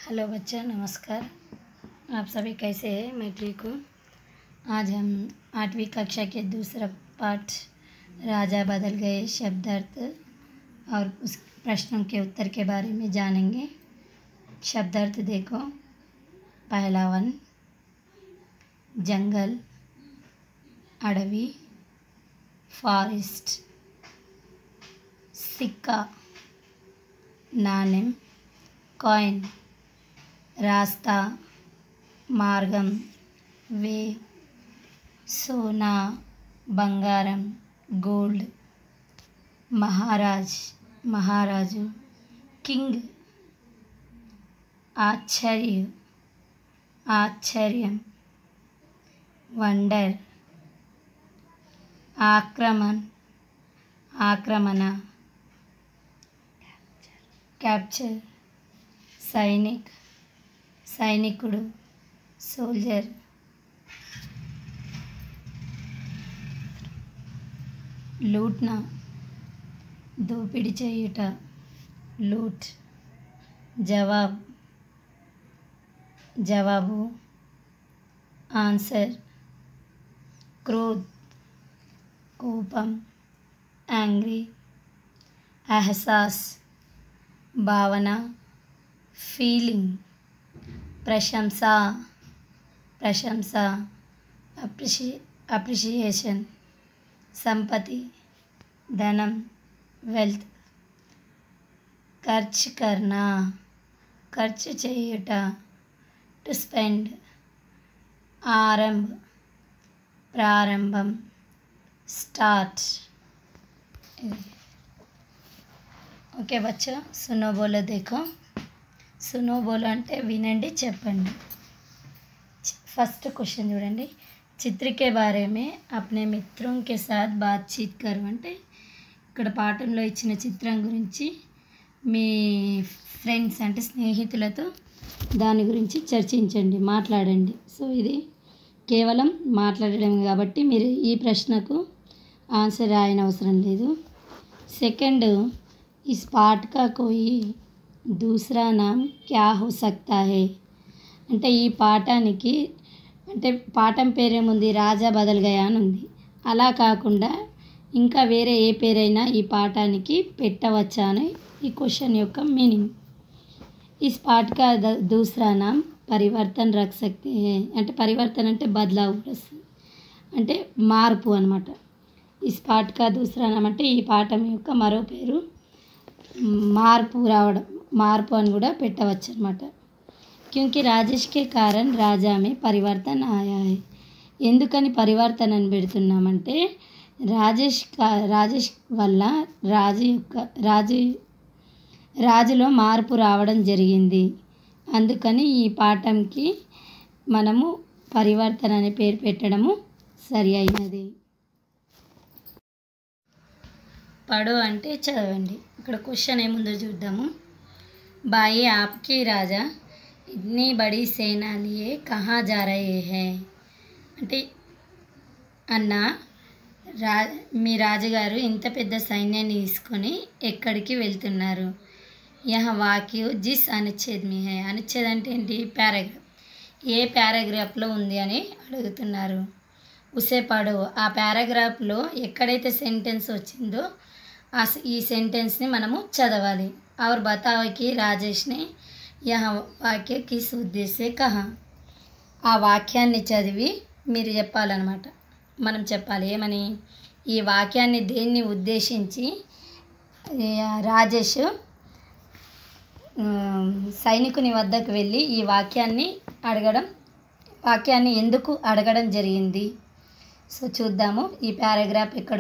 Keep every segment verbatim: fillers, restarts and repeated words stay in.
Hello बच्चा, नमस्कार। आप सभी कैसे हैं? मैं ठीक हूँ। आज हम आठवीं कक्षा के दूसरा पाठ राजा बदल गए शब्दार्थ और उस प्रश्नों के उत्तर के बारे में जानेंगे। शब्दार्थ देखो। पहला वन, जंगल, अडवी, फॉरेस्ट। सिक्का, नाणेम, कॉइन, रास्ता, మార్గం, వే, సోనా, బంగారం, గోల్డ్, మహారాజ్, మహారాజు, కింగ్, ఆశ్చర్య, ఆశ్చర్యం, వండర్, ఆక్రమణ, ఆక్రమణ, క్యాప్చర్, సైనిక్, సైనికుడు, సోల్జర్, లూట్నా, దోపిడీ చేయుట, లూట్, జవాబ్, జవాబు, ఆన్సర్, క్రోధ్, కోపం, యాంగ్రీ, ఎహసాస్, భావన, ఫీలింగ్, ప్రశంస, ప్రశంస, అప్రిషి అప్రిషియేషన్, సంపత్తి, ధనం, వెల్త్, ఖర్చు కర్నా, ఖర్చు చేయుట, టు స్పెండ్, ఆరంభ, ప్రారంభం, స్టార్ట్। ఓకే బచ్చా, సునో బోలో देखो। सुनो बोलो అంటే వినండి, చెప్పండి। फर्स्ट क्वेश्चन చూడండి। చిత్ర के बारे में अपने मित्रों के साथ बातचीत करो అంటే ఇక్కడ పాఠంలో ఇచ్చిన చిత్రం గురించి మీ ఫ్రెండ్స్ అంటే స్నేహితులతో దాని గురించి చర్చించండి, మాట్లాడండి। సో ఇది కేవలం మాట్లాడడం కాబట్టి మీరు ఈ ప్రశ్నకు ఆన్సర్ రాయన అవసరం లేదు। సెకండ్, इस पाठ का कोई दूसरा नाम क्या हो सकता है అంటే ఈ పాఠానికి అంటే పాఠం పేరేముంది, రాజా బదల్ గయా అని ఉంది। అలా కాకుండా ఇంకా వేరే ఏ పేరైనా ఈ పాఠానికి పెట్టవచ్చా అని ఈ క్వశ్చన్ యొక్క మీనింగ్। इस पाठ का दूसरा नाम परिवर्तन रख सकते हैं అంటే పరివర్తన అంటే బదలావ్ వస్తుంది, అంటే మార్పు అన్నమాట। इस पाठ का दूसरा नाम అంటే ఈ పాఠం యొక్క మరో పేరు మార్పు రావడం, మార్పు అని కూడా పెట్టవచ్చు అన్నమాట। क्योंकि राजेश के कारण राजा में परिवर्तन आया है। ఎందుకని పరివర్తన అని పెడుతున్నామంటే రాజేష్ రాజేష్ వల్ల రాజు యొక్క రాజు రాజులో మార్పు రావడం జరిగింది, అందుకని ఈ పాఠంకి మనము పరివర్తన అనే పేరు పెట్టడము సరి అయినది। పడో అంటే చదవండి। ఇక్కడ క్వశ్చన్ ఏముందో చూద్దాము। भाई आपके राजा इतनी बड़ी सेना लिए कहाँ जा रहे हैं అంటే అన్న రా మీ రాజుగారు ఇంత పెద్ద సైన్యాన్ని తీసుకొని ఎక్కడికి వెళ్తున్నారు। యహ వాక్య జిస్ అనుచ్ఛేద్ మీ హై, అనుచ్ఛేద్ అంటే ఏంటి, పారాగ్రాఫ్, ఏ పారాగ్రాఫ్లో ఉంది అని అడుగుతున్నారు। ఉసే పడో, ఆ పారాగ్రాఫ్లో ఎక్కడైతే సెంటెన్స్ వచ్చిందో ఆ ఈ సెంటెన్స్ని మనము చదవాలి। और बताओ कि राजेश ने यह वाक्य किस उद्देश्य से कहा। ఆ వాక్యాన్ని చదివి మీరు చెప్పాలన్నమాట, మనం చెప్పాలి ఏమని, ఈ వాక్యాన్ని దేన్ని ఉద్దేశించి రాజేష్ సైనికుని వద్దకు వెళ్ళి ఈ వాక్యాన్ని అడగడం, వాక్యాన్ని ఎందుకు అడగడం జరిగింది। సో చూద్దాము ఈ పారాగ్రాఫ్ ఎక్కడ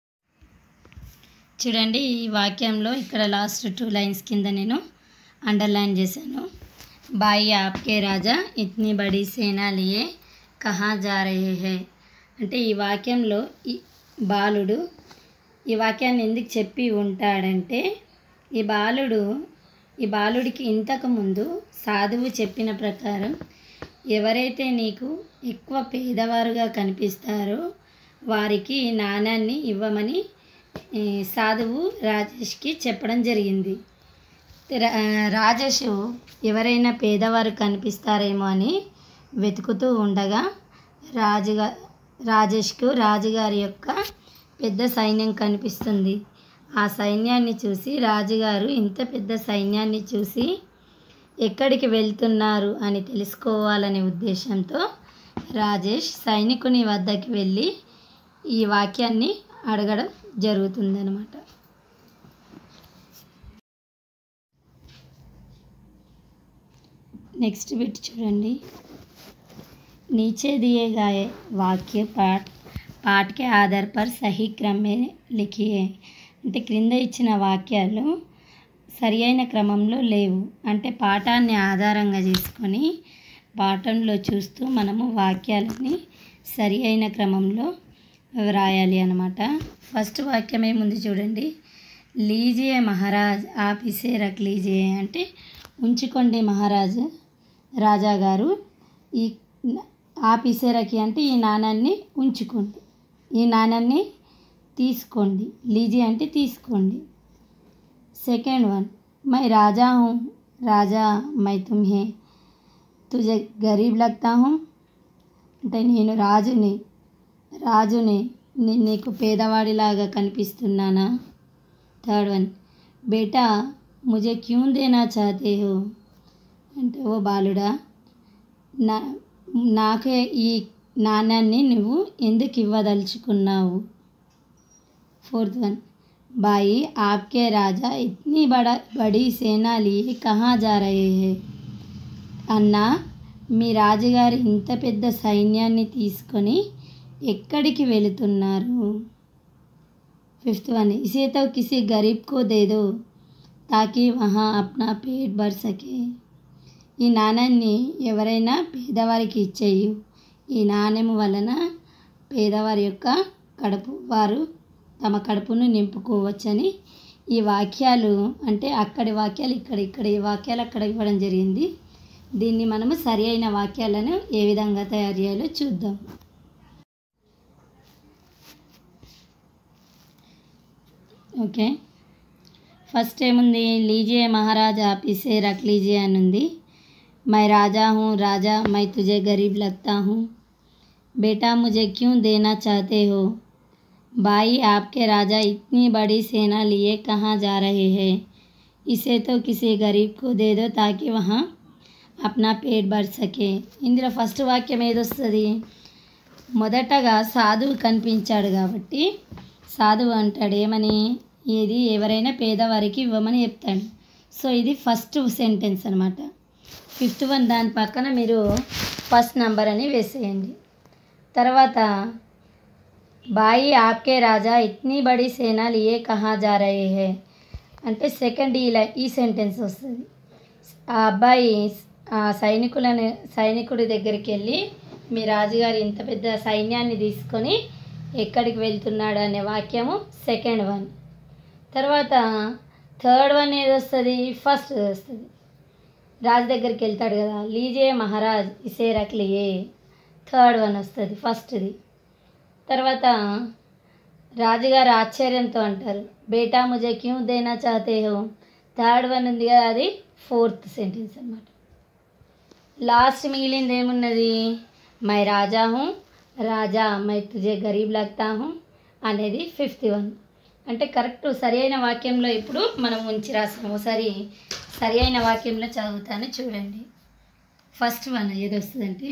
చూడండి। ఈ వాక్యంలో ఇక్కడ లాస్ట్ టూ లైన్స్ కింద నేను అండర్లైన్ చేశాను। భాయి ఆప్కే రాజా ఇత్నీ బడీ సేనా లియే కహా జా రహే హై అంటే ఈ వాక్యంలో ఈ బాలుడు ఈ వాక్యాన్ని ఎందుకు చెప్పి ఉంటాడంటే ఈ బాలుడు ఈ బాలుడికి ఇంతకుముందు సాధువు చెప్పిన ప్రకారం ఎవరైతే నీకు ఎక్కువ పేదవారుగా కనిపిస్తారో వారికి నాణాన్ని ఇవ్వమని సాధువు రాజేష్కి చెప్పడం జరిగింది। రా- రాజేష్ ఎవరైనా పేదవారు కనిపిస్తారేమో అని వెతుకుతూ ఉండగా రాజుగా రాజేష్కు రాజుగారి యొక్క పెద్ద సైన్యం కనిపిస్తుంది. ఆ సైన్యాన్ని చూసి రాజుగారు ఇంత పెద్ద సైన్యాన్ని చూసి ఎక్కడికి వెళ్తున్నారు అని తెలుసుకోవాలనే ఉద్దేశంతో రాజేష్ సైనికుని వద్దకి వెళ్ళి ఈ వాక్యాన్ని అడగడం జరుగుతుందన్నమాట. नेक्स्ट बिट చూడండి. नीचे दिए गए वाक्य पाठ पाठ के आधार पर सही क्रम में लिखिए. అంటే క్రింద ఇచ్చిన వాక్యాలు సరి అయిన క్రమంలో లేవు. అంటే పాఠాన్ని ఆధారంగా చేసుకొని పాఠంలో చూస్తూ మనము వాక్యాలని సరి అయిన క్రమంలో వ్రాయాలి అన్నమాట. ఫస్ట్ వాక్యం ఏముంది చూడండి. లీజియే మహారాజ్ ఆప్ ఇసే రఖ్ లీజియే అంటే ఉంచుకోండి మహారాజు రాజా గారు ఈ ఆప్ ఇసే రఖి అంటే ఈ నాణాన్ని ఉంచుకోండి, ఈ నాణాన్ని తీసుకోండి. లీజీ అంటే తీసుకోండి. సెకండ్ వన్ మై రాజా హూ రాజా మై తుమ్హే తుజే గరీబ్ లగ్తా హూ అంటే నేను రాజుని రాజుని నేను నీకు పేదవాడిలాగా కనిపిస్తున్నానా. థర్డ్ వన్ బేటా ముझे क्यों देना चाहते हो అంటే ఓ బాలుడా నా నాకే ఈ నాణ్యాన్ని నువ్వు ఎందుకు ఇవ్వదలుచుకున్నావు. फोर्थ वन भाई आपके राजा इतनी बड़ा बड़ी सेना लिए कहाँ जा रहे हैं అన్నా మీ రాజుగారు ఇంత పెద్ద సైన్యాన్ని తీసుకొని ఎక్కడికి వెళుతున్నారు. ఫిఫ్త్ వన్ ఇసే తో కిసి గరీబ్ కో దే దో తాకి వహా అప్నా పేట్ భర్ సకే ఈ నాణ్యాన్ని ఎవరైనా పేదవారికి ఇచ్చేయు, ఈ నాణ్యం వలన పేదవారి యొక్క కడుపు వారు తమ కడుపును నింపుకోవచ్చని ఈ వాక్యాలు అంటే అక్కడి వాక్యాలు ఇక్కడ ఇక్కడ ఈ వాక్యాలు అక్కడ ఇవ్వడం జరిగింది. దీన్ని మనము సరి అయిన వాక్యాలను ఏ విధంగా తయారు చేయాలో చూద్దాం. ఓకే, ఫస్ట్ ఏముంది లీజియే మహారాజ్ ఆప్ ఇసే రఖ్ లీజియే అని ఉంది. मैं राजा हूँ राजा मैं तुझे गरीब लगता हूँ बेटा मुझे क्यों देना चाहते हो भाई आपके राजा इतनी बड़ी सेना लिए कहाँ जा रहे हैं इसे तो किसी गरीब को दे दो ताकि वहाँ अपना पेट भर सके. ఇందులో ఫస్ట్ వాక్యం ఏదొస్తుంది. మొదటగా సాధువు కనిపించాడు కాబట్టి సాధువు అంటాడు ఏమని ఇది ఎవరైనా పేదవారికి ఇవ్వమని చెప్తాడు. సో ఇది ఫస్ట్ సెంటెన్స్ అనమాట. ఫిఫ్త్ వన్ దాని పక్కన మీరు ఫస్ట్ నంబర్ అని వేసేయండి. తర్వాత బాయి ఆప్కే రాజా ఇట్నీ బడి సేనా లియే కహా జా రహే హై అంటే సెకండ్ ఇలా ఈ సెంటెన్స్ వస్తుంది. ఆ అబ్బాయి ఆ సైనికులను సైనికుడి దగ్గరికి వెళ్ళి మీ రాజుగారు ఇంత పెద్ద సైన్యాన్ని తీసుకొని ఎక్కడికి వెళ్తున్నాడు అనే వాక్యము సెకండ్ వన్. తర్వాత థర్డ్ వన్ ఏది వస్తుంది, ఫస్ట్ వస్తుంది. రాజు దగ్గరికి వెళ్తాడు కదా లీజే మహారాజ్ ఇసే రఖ్ లియే థర్డ్ వన్ వస్తుంది ఫస్ట్ది. తర్వాత రాజుగారు ఆశ్చర్యంతో అంటారు బేటా ముझे क्यों देना चाहते हो థర్డ్ వన్ ఉంది కదా అది ఫోర్త్ సెంటెన్స్ అన్నమాట. లాస్ట్ మిగిలింది ఏమున్నది మై రాజా హూ రాజా మై తుझे గరీబ్ లగ్తా హూ అనేది ఫిఫ్త్ వన్. అంటే కరెక్ట్ సరి అయిన వాక్యంలో ఇప్పుడు మనం ఉంచి రాసాము. సరి సరి అయిన వాక్యంలో చదువుతాను చూడండి. ఫస్ట్ వన్ ఏది వస్తుందంటే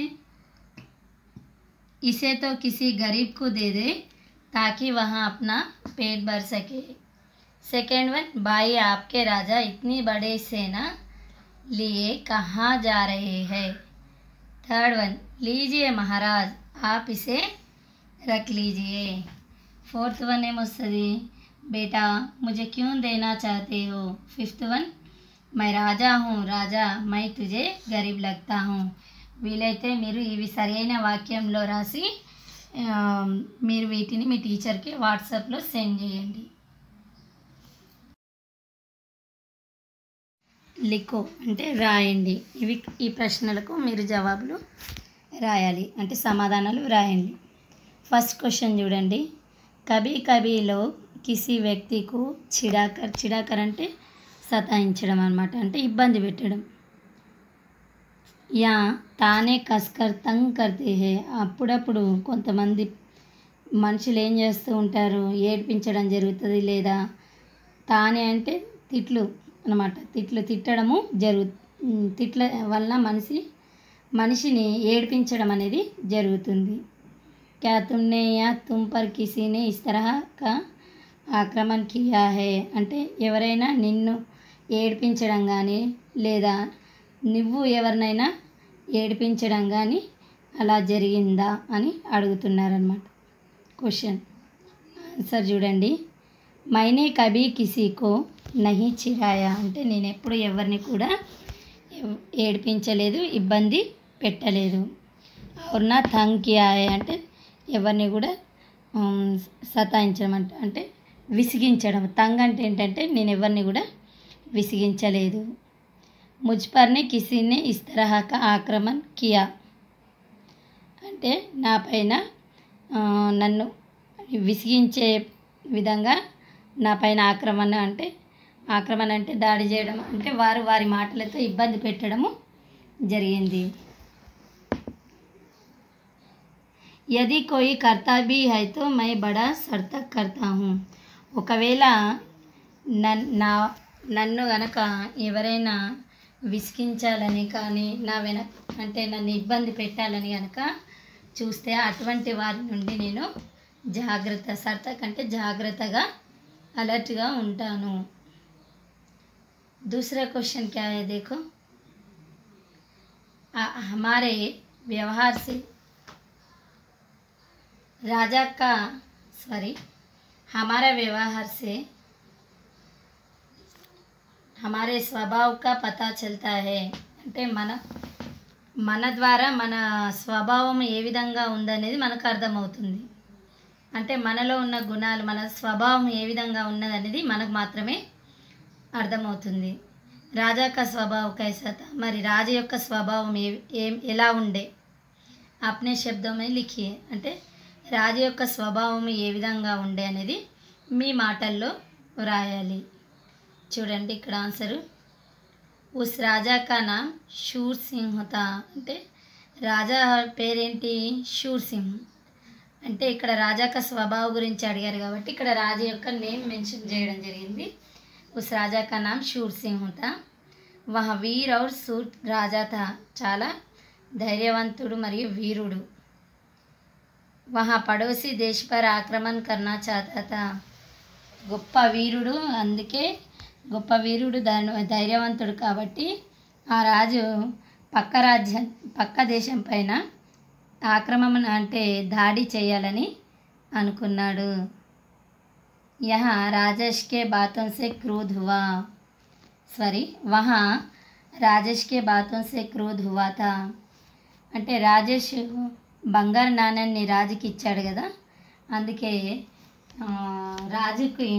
ఇసే తో కిసి గరీబ్ కు దే దే తాకి వహా అప్నా పేట్ భర్ సకే. సెకండ్ వన్ భాई आपके राजा इतनी बड़े सेना लिए कहाँ जा रहे हैं. थर्ड वन लीजिए महाराज आप इसे रख लीजिए. फोर्थ वन ఏమొస్తుంది बेटा मुझे क्यों देना चाहते हो. फिफ्थ वन मैं राजा हूँ राजा मैं तुझे गरीब लगता हूँ. వీలైతే మీరు ఇవి సరైన వాక్యంలో రాసి మీరు వీటిని మీ టీచర్కి వాట్సాప్లో సెండ్ చేయండి. లిఖో అంటే రాయండి. ఇవి ఈ ప్రశ్నలకు మీరు జవాబులు రాయాలి అంటే సమాధానాలు రాయండి. ఫస్ట్ క్వశ్చన్ చూడండి. కభీ కభీలో కిసి వ్యక్తికు చిడాకర్ చిడాకర్ అంటే సతాయించడం అన్నమాట, అంటే ఇబ్బంది పెట్టడం. యా తానే కస్కర్ తంగ్ కర్తే హే, అప్పుడప్పుడు కొంతమంది మనుషులు ఏం చేస్తూ ఉంటారు, ఏడిపించడం జరుగుతుంది, లేదా తానే అంటే తిట్లు అన్నమాట, తిట్లు తిట్టడము జరుగు తిట్ల వల్ల మనిషి మనిషిని ఏడిపించడం అనేది జరుగుతుంది. క్యా తుమ్నే యా తుమ్ పర్ కిసీనే ఇస్ తరహా కా ఆక్రమణ కియా హే, అంటే ఎవరైనా నిన్ను ఏడిపించడం కానీ లేదా నువ్వు ఎవరినైనా ఏడిపించడం కానీ అలా జరిగిందా అని అడుగుతున్నారనమాట. క్వశ్చన్ ఆన్సర్ చూడండి. మైనే కభీ కిసీకో నహీ చిరాయా, అంటే నేను ఎప్పుడు ఎవరిని కూడా ఏడిపించలేదు, ఇబ్బంది పెట్టలేదు. और ना तंग किया है, అంటే ఎవరిని కూడా సతాయించడం అంటే అంటే విసిగించడం. తంగ్ అంటే ఏంటంటే నేను ఎవరిని కూడా విసిగించలేదు. ముజ్ పర్నే కిసీనే ఇస్ తరహా కా ఆక్రమణ కియా, అంటే నా పైన నన్ను విసిగించే విధంగా నా పైన ఆక్రమణ అంటే ఆక్రమణ అంటే దాడి చేయడం, అంటే వారు వారి మాటలతో ఇబ్బంది పెట్టడము జరిగింది. यदि कोई करता भी है तो मैं बड़ा सख्त करता हूँ, ఒకవేళ నా నన్ను గనక ఎవరైనా విసిగించాలని కానీ నా వెన అంటే నన్ను ఇబ్బంది పెట్టాలని కనుక చూస్తే అటువంటి వారి నుండి నేను జాగ్రత్త సర్తక్ అంటే జాగ్రత్తగా అలర్ట్గా ఉంటాను. दूसरा क्वेश्चन क्या है देखो. हमारे व्यवहार से राजा का सॉरी हमारा व्यवहार से हमारे स्वभाव का पता चलता है, అంటే మన మన ద్వారా మన స్వభావం ఏ విధంగా ఉందనేది మనకు అర్థమవుతుంది. అంటే మనలో ఉన్న గుణాలు మన స్వభావం ఏ విధంగా ఉన్నదనేది మనకు మాత్రమే అర్థమవుతుంది. రాజా కా స్వభావ కైసా థా, మరి రాజు యొక్క స్వభావం ఏ ఏం ఎలా ఉండే అప్నే శబ్దమే లిఖియే, అంటే రాజు యొక్క స్వభావం ఏ విధంగా ఉండే అనేది మీ మాటల్లో వ్రాయాలి. చూడండి ఇక్కడ ఆన్సరు. ఉస్ రాజా కా నామ్ షూర్ సింహ్ థా, అంటే రాజా పేరేంటి షూర్ సింహ్, అంటే ఇక్కడ రాజా కా స్వభావం గురించి అడిగారు కాబట్టి ఇక్కడ రాజు యొక్క నేమ్ మెన్షన్ చేయడం జరిగింది. उस राजा का नाम शूर सिंह था. वह वीर और सूर राजा था, చాలా ధైర్యవంతుడు మరియు వీరుడు. वहाँ पड़ोसी देश पर आक्रमण करना चाहता था, గొప్ప వీరుడు, అందుకే గొప్ప వీరుడు ధైర్యవంతుడు కాబట్టి ఆ రాజు పక్క రాజ్యం పక్క దేశం పైన ఆక్రమణ అంటే దాడి చేయాలని అనుకున్నాడు. यहाँ राजेश के बातों से क्रोध हुआ सॉरी वहाँ राजेश के बातों से क्रोध हुआ था, అంటే రాజేష్ బంగారు నాణ్యాన్ని రాజుకి ఇచ్చాడు కదా, అందుకే రాజుకి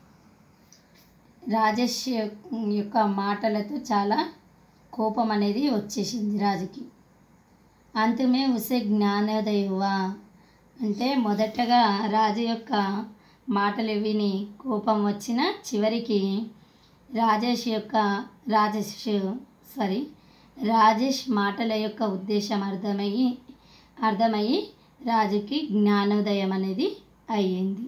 రాజేష్ యొక్క మాటలతో చాలా కోపం అనేది వచ్చేసింది రాజుకి. అంతమే ఉసే జ్ఞానోదయ హువా, అంటే మొదటగా రాజు యొక్క మాటలు విని కోపం వచ్చిన చివరికి రాజేష్ యొక్క రాజేష్ సారీ రాజేష్ మాటల యొక్క ఉద్దేశం అర్థమయ్యి అర్థమయ్యి రాజుకి జ్ఞానోదయం అనేది అయ్యింది.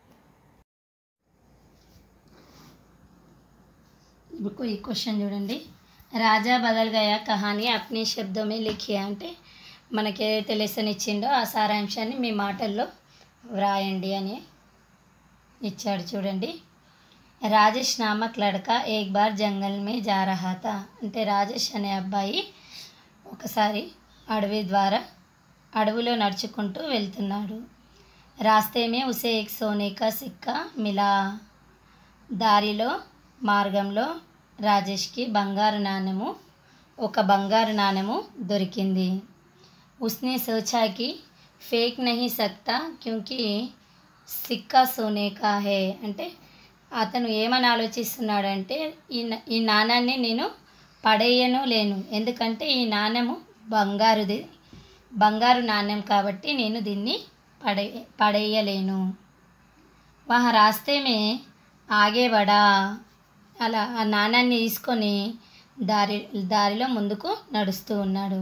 ఇప్పుడు ఈ క్వశ్చన్ చూడండి. రాజా బదల్ గయా కహానీ అప్నీ శబ్దమే లిఖియా, అంటే మనకి ఏదైతే లెసన్ ఇచ్చిండో ఆ సారాంశాన్ని మీ మాటల్లో వ్రాయండి అని ఇచ్చాడు. చూడండి. రాజేష్ నామక్ లడకా ఏక్ బార్ జంగల్ మే జా రహా థా, అంటే రాజేష్ అనే అబ్బాయి ఒకసారి అడవి ద్వారా అడవిలో నడుచుకుంటూ వెళ్తున్నాడు. రాస్తే మే ఉసే ఏక్ సోనే కా సిక్కా మిలా, దారిలో మార్గంలో రాజేష్కి బంగారు నాణెము ఒక బంగారు నాణెము దొరికింది. ఉస్నే సోచా కి ఫేక్ నహీ సక్తా క్యూంకి సిక్కా సోనే కా హే, అంటే అతను ఏమని ఆలోచిస్తున్నాడంటే ఈ ఈ నాణాన్ని నేను పడేయను లేను, ఎందుకంటే ఈ నాణ్యము బంగారుది బంగారు నాణ్యం కాబట్టి నేను దీన్ని పడే పడేయలేను. వహ రాస్తే మే ఆగే బడా, అలా ఆ నాణాన్ని తీసుకొని దారి దారిలో ముందుకు నడుస్తూ ఉన్నాడు.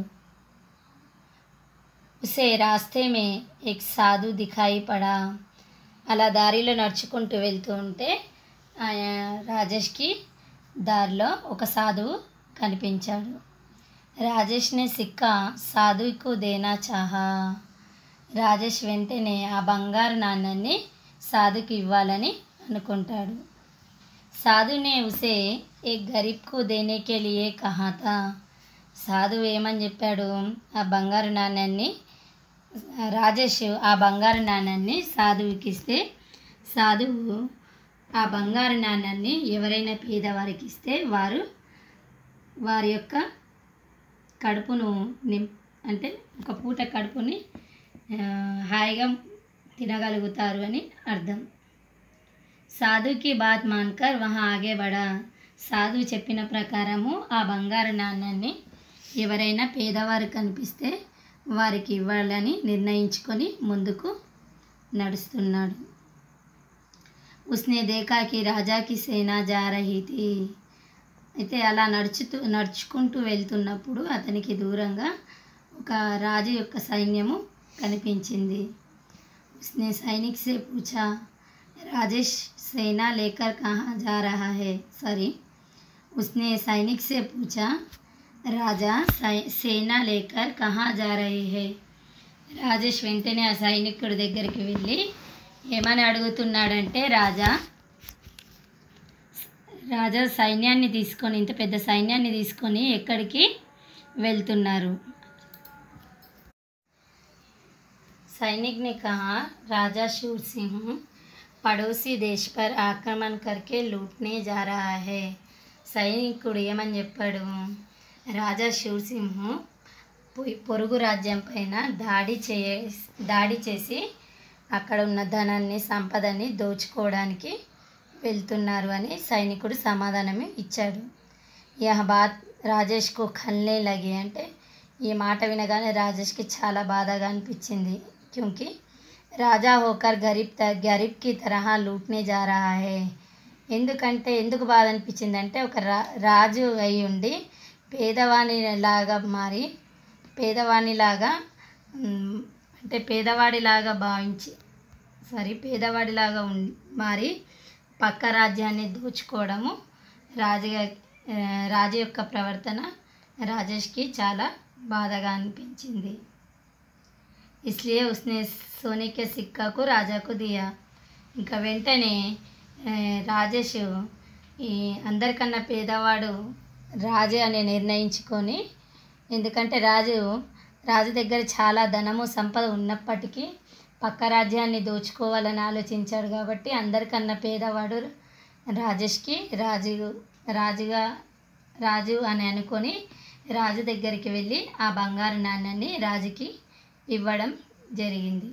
ఉసే రాస్తే మే ఎక్ సాధు దిఖాయి పడా. అలా దారిలో నడుచుకుంటూ వెళ్తూ ఉంటే రాజేష్కి దారిలో ఒక సాధువు కనిపించాడు. రాజేష్ నే సిక్కా సాధువుకు దేనా చాహా. రాజేష్ వెంటనే ఆ బంగారు నాణ్యాన్ని సాధుకి ఇవ్వాలని అనుకుంటాడు. సాధు నే ఉసే ఏక్ గరీబ్కు దేనేకే లియే కహా థా. సాధువు ఏమని చెప్పాడు, ఆ బంగారు నాణ్యాన్ని రాజేష్ ఆ బంగారు నాణ్యాన్ని సాధువుకి ఇస్తే సాధువు ఆ బంగారు నాణ్యాన్ని ఎవరైనా పేదవారికి ఇస్తే వారు వారి యొక్క కడుపును నిం అంటే ఒక పూట కడుపుని హాయిగా తినగలుగుతారు అని అర్థం. సాధుకి బాత్ మాన్కర్ వహా ఆగే బడా. సాధువు చెప్పిన ప్రకారము ఆ బంగారు నాణ్యాన్ని ఎవరైనా పేదవారు కనిపిస్తే వారికి ఇవ్వాలని నిర్ణయించుకొని ముందుకు నడుస్తున్నాడు. ఉస్నే దేకాకి రాజాకి సేనా జా రహీ థీ. అయితే అలా నడుచుతూ నడుచుకుంటూ వెళ్తున్నప్పుడు అతనికి దూరంగా ఒక రాజు యొక్క సైన్యము కనిపించింది. ఉస్నే సైనిక్ సే పూఛా రాజేష్ సేనా లేకర్ కహా జా రహా హై. సారీ ఉస్నే సైనిక్ సే పూఛా రాజా సేనా లేకర్ కహా జా రహే హై. రాజేష్ వెంటనే ఆ సైనికుడి దగ్గరికి వెళ్ళి ఏమని అడుగుతున్నాడంటే, రాజా రాజా సైన్యాన్ని తీసుకొని ఇంత పెద్ద సైన్యాన్ని తీసుకొని ఎక్కడికి వెళ్తున్నారు. సైనిక్ నే కహా రాజా శూర్ సింహ్ పడోసీ దేశ్ పర్ ఆక్రమణ కర్కే లూట్నే జా రహా హై. సైనికుడు ఏమని చెప్పాడు, రాజా శూర్ సింహ్ పొరుగు రాజ్యం పైన దాడి చే దాడి చేసి అక్కడ ఉన్న ధనాన్ని సంపదని దోచుకోవడానికి వెళ్తున్నారు అని సైనికుడు సమాధానం ఇచ్చాడు. యహ్ బాత్ రాజేష్కు ఖల్నే లగి. అంటే ఈ మాట వినగానే రాజేష్కి చాలా బాధగా అనిపించింది. క్యూంకి రాజా హోకర్ గరీబ్ త గరీబ్ కి తరహా లూట్నే జా రహా హై. ఎందుకంటే ఎందుకు బాధ అనిపించిందంటే ఒక రా రాజు అయి ఉండి పేదవాని లాగా మారి పేదవానిలాగా అంటే పేదవాడిలాగా భావించి సారీ పేదవాడిలాగా ఉం మారి పక్క రాజ్యాన్ని దోచుకోవడము రాజుగా రాజు యొక్క ప్రవర్తన రాజేష్కి చాలా బాధగా అనిపించింది. ఇస్లియే ఉస్నే సోనేకే సిక్కాకు రాజాకు దియా. ఇంకా వెంటనే రాజేష్ ఈ అందరికన్నా పేదవాడు రాజు అని నిర్ణయించుకొని, ఎందుకంటే రాజు రాజు దగ్గర చాలా ధనము సంపద ఉన్నప్పటికీ పక్క రాజ్యాన్ని దోచుకోవాలని ఆలోచించాడు కాబట్టి అందరికన్నా పేదవాడు రాజేష్కి రాజు రాజుగా రాజు అని అనుకొని రాజు దగ్గరికి వెళ్ళి ఆ బంగారు నాణ్యాన్ని రాజుకి ఇవ్వడం జరిగింది.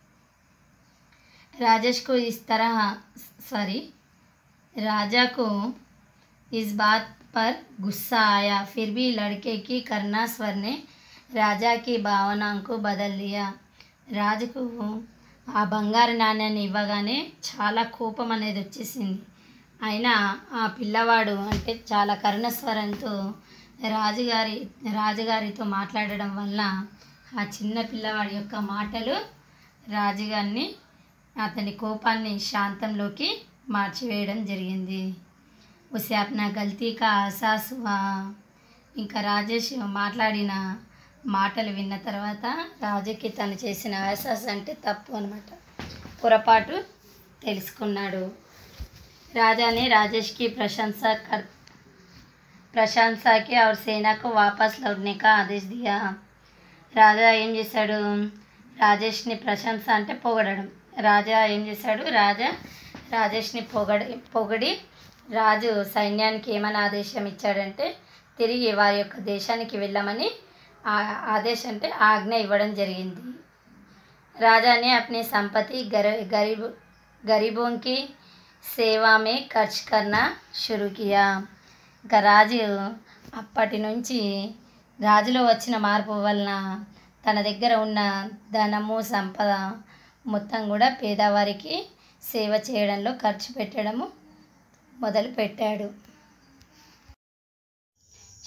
రాజేష్కు ఇస్ తరహా సారీ రాజాకు ఇస్ బాత్ पर गुस्सा आया, फिर भी लड़के की करना स्वर ने राजा की भावना को बदल दिया. రాజుకు ఆ బంగారు నాణ్యాన్ని ఇవ్వగానే చాలా కోపం అనేది వచ్చేసింది. అయినా ఆ పిల్లవాడు అంటే చాలా కరుణస్వరంతో రాజుగారి రాజుగారితో మాట్లాడడం వల్ల ఆ చిన్న పిల్లవాడి యొక్క మాటలు రాజుగారిని అతని కోపాన్ని శాంతంలోకి మార్చివేయడం జరిగింది. ఉసే అప్నా గల్తీ కా అహసాస్ హువా. ఇంకా రాజేష్ మాట్లాడిన మాటలు విన్న తర్వాత రాజుకి తను చేసిన అహసాస్ అంటే తప్పు అనమాట, పొరపాటు తెలుసుకున్నాడు. రాజానే రాజేష్కి ప్రశంస కర్ ప్రశంసాకి और सेना को वापस लौटने का आदेश दिया. రాజా ఏం చేశాడు, రాజేష్ని ప్రశంస అంటే పొగడడం. రాజా ఏం చేశాడు, రాజా రాజేష్ని పొగడి పొగడి రాజు సైన్యానికి ఏమని ఆదేశం ఇచ్చాడంటే తిరిగి వారి యొక్క దేశానికి వెళ్ళమని ఆదేశం అంటే ఆజ్ఞ ఇవ్వడం జరిగింది. రాజానే అప్నే సంపత్తి గర గరీబ్ గరీబోంకి సేవా మే ఖర్చు కర్నా షురూ కియా. ఇంకా రాజు అప్పటి నుంచి రాజులో వచ్చిన మార్పు వలన తన దగ్గర ఉన్న ధనము సంపద మొత్తం కూడా పేదవారికి సేవ చేయడంలో ఖర్చు పెట్టడము మొదలుపెట్టాడు.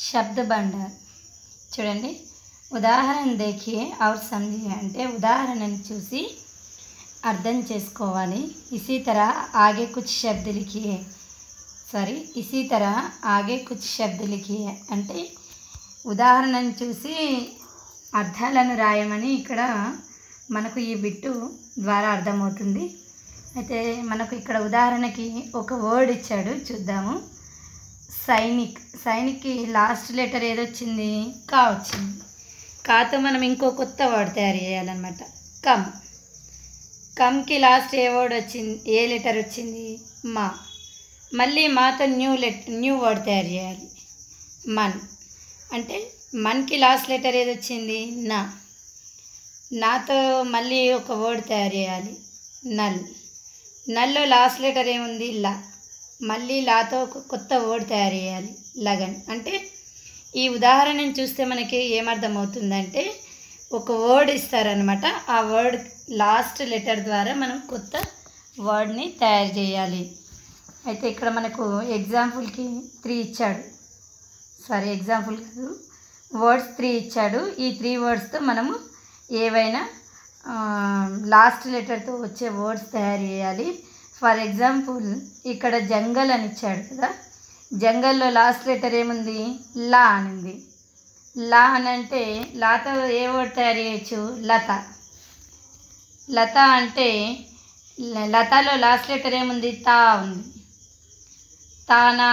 శబ్ద భండార్ చూడండి. ఉదాహరణ देखिए और समझिए అంటే ఉదాహరణను చూసి అర్థం చేసుకోవాలి. इसी तरह आगे कुछ शब्द लिखिए సారీ इसी तरह आगे कुछ शब्द लिखिए అంటే ఉదాహరణను చూసి అర్థాలను రాయమని ఇక్కడ మనకు ఈ బిట్టు ద్వారా అర్థమవుతుంది. అయితే మనకు ఇక్కడ ఉదాహరణకి ఒక వర్డ్ ఇచ్చాడు, చూద్దాము. సైనిక్. సైనిక్కి లాస్ట్ లెటర్ ఏదొచ్చింది? కా వచ్చింది. కాతో మనం ఇంకో కొత్త వర్డ్ తయారు చేయాలన్నమాట. కమ్. కమ్కి లాస్ట్ ఏ వర్డ్ వచ్చింది? ఏ లెటర్ వచ్చింది? మా. మళ్ళీ మాతో న్యూ లెట్ న్యూ వర్డ్ తయారు చేయాలి. మన్. అంటే మన్కి లాస్ట్ లెటర్ ఏది వచ్చింది? నా. నాతో మళ్ళీ ఒక వర్డ్ తయారు చేయాలి. నల్. నల్లో లాస్ట్ లెటర్ ఏముంది? లా. మళ్ళీ లాతో ఒక కొత్త వర్డ్ తయారు చేయాలి. లగన్. అంటే ఈ ఉదాహరణను చూస్తే మనకి ఏమర్థమవుతుందంటే ఒక వర్డ్ ఇస్తారనమాట. ఆ వర్డ్ లాస్ట్ లెటర్ ద్వారా మనం కొత్త వర్డ్ని తయారు చేయాలి. అయితే ఇక్కడ మనకు ఎగ్జాంపుల్కి త్రీ ఇచ్చాడు. సారీ ఎగ్జాంపుల్ కాదు, వర్డ్స్ త్రీ ఇచ్చాడు. ఈ త్రీ వర్డ్స్తో మనము ఏవైనా లాస్ట్ లెటర్తో వచ్చే వర్డ్స్ తయారు చేయాలి. ఫర్ ఎగ్జాంపుల్ ఇక్కడ జంగల్ అని ఇచ్చాడు కదా, జంగల్లో లాస్ట్ లెటర్ ఏముంది? లా అని ఉంది. లా అని అంటే లాతో ఏ వర్డ్ తయారు చేయొచ్చు? లత. లత అంటే లతాలో లాస్ట్ లెటర్ ఏముంది? తా ఉంది. తానా.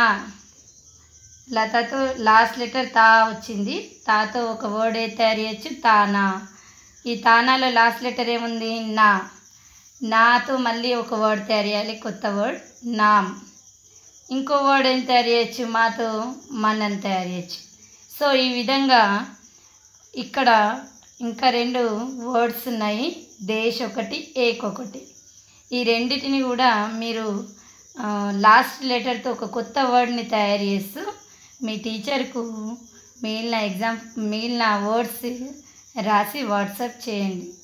లతతో లాస్ట్ లెటర్ తా వచ్చింది. తాతో ఒక వర్డ్ ఏ తయారు చేయొచ్చు? తానా. ఈ తానాలో లాస్ట్ లెటర్ ఏముంది? నా. నాతో మళ్ళీ ఒక వర్డ్ తయారు చేయాలి, కొత్త వర్డ్. నామ్. ఇంకో వర్డ్ ఏం తయారు చేయొచ్చు? మాతో మన్ అని తయారు చేయొచ్చు. సో ఈ విధంగా ఇక్కడ ఇంకా రెండు వర్డ్స్ ఉన్నాయి, దేశ్ ఒకటి, ఏక్ ఒకటి. ఈ రెండింటిని కూడా మీరు లాస్ట్ లెటర్తో ఒక కొత్త వర్డ్ని తయారు చేస్తూ మీ టీచర్కు మిగిలిన ఎగ్జామ్ మిగిలిన వర్డ్స్ రాసి వాట్సాప్ చేయండి.